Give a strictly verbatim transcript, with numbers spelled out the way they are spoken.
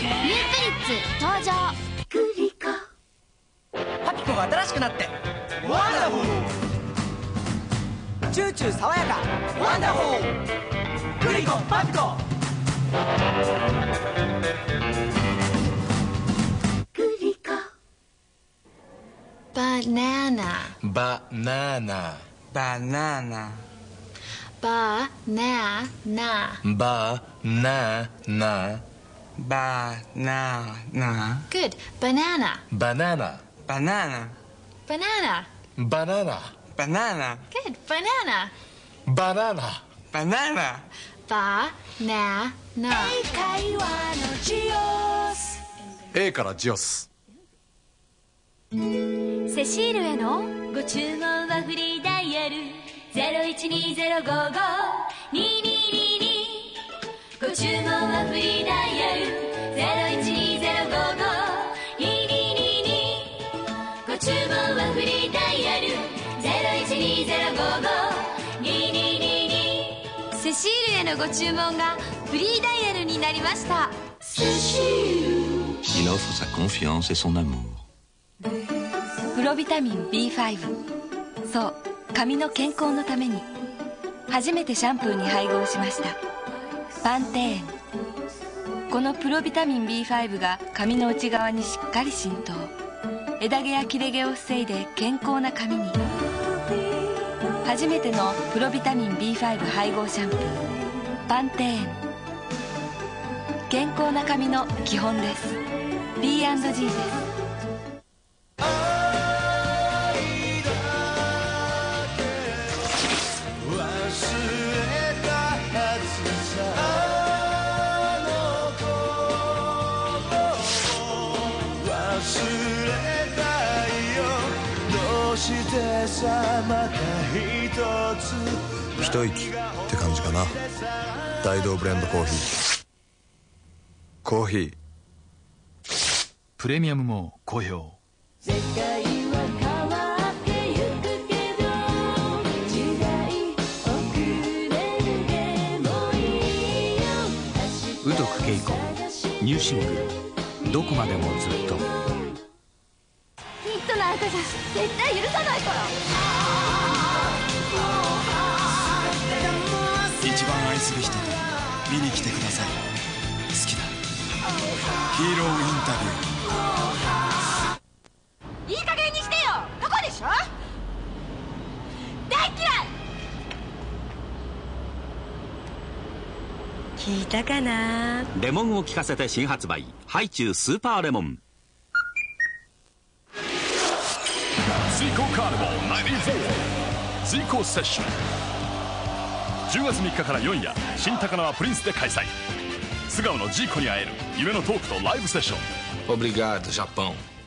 ニュープリッツ登場。グリコパピコが新しくなってワンダフル。チューチュー爽やかワンダフル。グリコパピコ。 グリコ。バナナバナナバナナバナナバナナバナナ Good. Banana. バナナバナナ Banana. バナナバナナ Good. Banana. バナナバナナ Banana. 会話のジオス A からジオス。 セシールへのご注文はフリーダイヤル ゼロいちにゼロごごにににに ご注文はフリーダイヤル ゼロいちにゼロごごにににに ご注文はフリーダイヤル ゼロいちにゼロごごにににに セシールへのご注文がフリーダイヤルになりました。セシール Il offre sa confiance et son amour. プロビタミン ビーファイブ。 そう、髪の健康のために初めてシャンプーに配合しました。パンテーン。このプロビタミン ビーファイブ が髪の内側にしっかり浸透、枝毛や切れ毛を防いで健康な髪に。初めてのプロビタミン ビーファイブ 配合シャンプー、パンテーン。健康な髪の基本です。 ビーアンドジー です。 一息って感じかな。大道ブレンドコーヒー。コーヒープレミアムも好評。 世界は変わってゆくけど時代遅れるでもいいよ。 宇徳恵子ニューシングル「どこまでもずっと」。 ヒットなんかじゃ絶対許さないから。 一番愛する人と見に来てください。好きだ。ヒーローインタビュー。 いい加減にしてよ。どこでしょ。大嫌い。 聞いたかな。 レモンを効かせて新発売ハイチュウスーパーレモン。 ズイコカーニバルナインティフォーズイコセッション。じゅうがつみっかからよん夜新高輪プリンスで開催。素顔のジーコに会える夢のトークとライブセッション。 Obrigado, Japão.